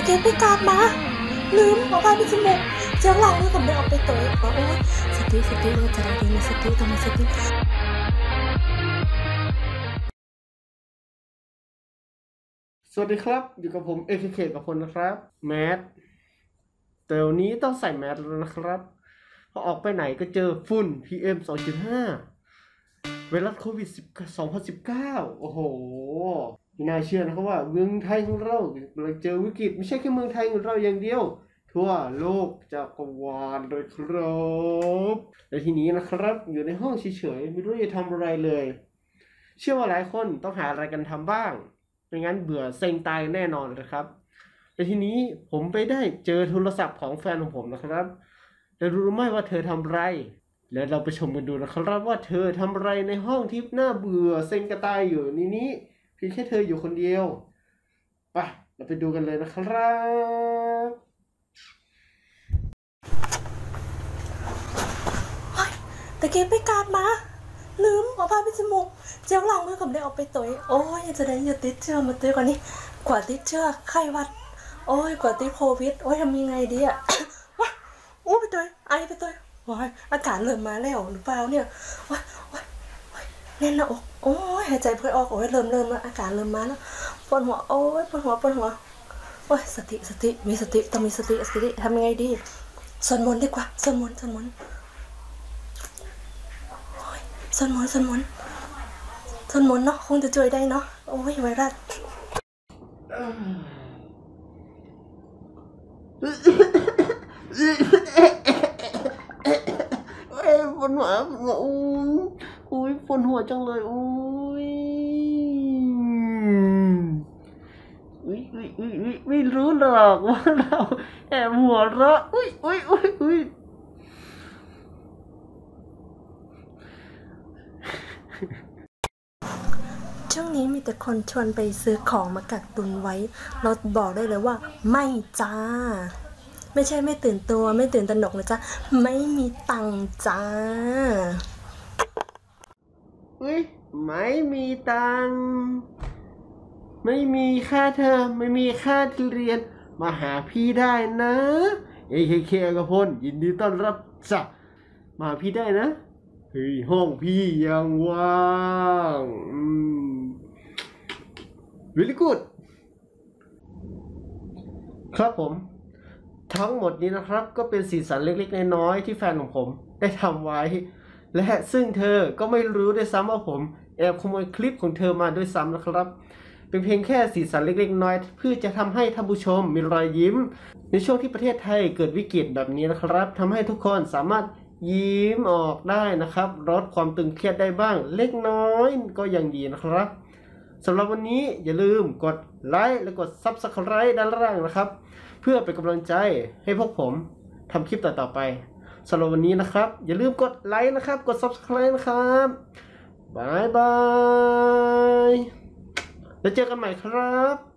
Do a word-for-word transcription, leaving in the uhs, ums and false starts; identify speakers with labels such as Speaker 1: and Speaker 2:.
Speaker 1: เก็บไปกาดมาลืมเอาไปเป็นสมุกเจ้าหลังนี่ผมได้เอาไปตัวโอ้ยสติสติเราจะได้ดีมีสติต้องมีสติ
Speaker 2: สวัสดีครับอยู่กับผม เอ เค เค กับพลนะครับแมสแต่วันนี้ต้องใส่แมสแล้วนะครับพอออกไปไหนก็เจอฝุ่น พี เอ็ม สองจุดห้า ไวรัสโควิดสองพันสิบเก้า โอ้โหไม่น่าเชื่อนะครับว่าเมืองไทยของเรากำลังเจอวิกฤตไม่ใช่แค่เมืองไทยของเราอย่างเดียวทั่วโลกจักรวาลเลยครับและทีนี้นะครับอยู่ในห้องเฉยๆไม่รู้จะทำอะไรเลยเชื่อว่าหลายคนต้องหาอะไรกันทำบ้างไม่งั้นเบื่อเซ็งตายแน่นอนนะครับแต่ทีนี้ผมไปได้เจอโทรศัพท์ของแฟนของผมนะครับและรู้ไหมว่าเธอทำอะไรแล้วเราไปชมกันดูนะครับว่าเธอทำอะไรในห้องที่น่าเบื่อเซ็งกระตายอยู่ในนี้เพียงแค่เธออยู่คนเดียวไปเราไปดูกันเลยนะครับ
Speaker 1: ตะเก็บไปกาดมาลืมเอาไปเป็นสมุกเจ้าหลังนี่ผมได้เอาไปตัวโอ้ยจะได้อย่าติดเชื้อมาตัวก่อนนี้กว่าติดเชื้อไข้หวัดโอ้ยกว่าติดโควิดโอ้ยทำยังไงดีอะว้าโอ้ไปตัวไอไปตัวว้ายอากาศเริ่มมาแล้วหรือเปล่าเนี่ยว้ายว้ายแน่นหน้าอกโอ้ยหายใจเพื่อออกโอ้ยเริ่มเริ่มแล้วอากาศเริ่มมาแล้วปวดหัวโอ้ยปวดหัวปวดหัวโอ้ยสติสติมีสติต้องมีสติสติทำยังไงดีสวดมนต์ดีกว่าสวดมนต์สวดมนต์สวดมนต์สวดมนต์สวดมนต์เนาะคงจะช่วยได้เนาะโอ้ยไวรัส
Speaker 2: เอ้ยปวดหัวปวดหัวอุ้ยปวดหัวจังเลยอุ้ยอุ้ยอุ้ยอุ้ยอุ้ยไม่รู้หรอกว่าเราแอบหัวเราะอุ้ยอุ้ยอุ้ยอุ้ย
Speaker 1: ช่วงนี้มีแต่คนชวนไปซื้อของมากักตุนไว้เราบอกได้เลยว่าไม่จ้าไม่ใช่ไม่ตื่นตัวไม่ตื่นตระหนกนะจ๊ะไม่มีตังจ้า
Speaker 2: เฮ้ยไม่มีตังไม่มีค่าเทอมไม่มีค่าเรียนมาหาพี่ได้นะ เอ เค เค กับพลยินดีต้อนรับจ้ะมาหาพี่ได้นะเฮ้ยห้องพี่ยังว่างอืม very good ครับผมทั้งหมดนี้นะครับก็เป็นสีสันเล็กๆน้อยๆที่แฟนของผมได้ทำไว้และซึ่งเธอก็ไม่รู้ด้วยซ้ำว่าผมแอบขโมยคลิปของเธอมาด้วยซ้ำนะครับเป็นเพียงแค่สีสันเล็กๆน้อยๆเพื่อจะทำให้ท่านผู้ชมมีรอยยิ้มในช่วงที่ประเทศไทยเกิดวิกฤตแบบนี้นะครับทำให้ทุกคนสามารถยิ้มออกได้นะครับลดความตึงเครียดได้บ้างเล็กน้อยก็ยังดีนะครับสำหรับวันนี้อย่าลืมกดไลค์และกด ซับสไครบ์ ด้านล่างนะครับเพื่อเป็นกำลังใจให้พวกผมทำคลิปต่อๆไปสำหรับวันนี้นะครับอย่าลืมกดไลค์นะครับกด ซับสไครบ์ นะครับบายบายแล้วเจอกันใหม่ครับ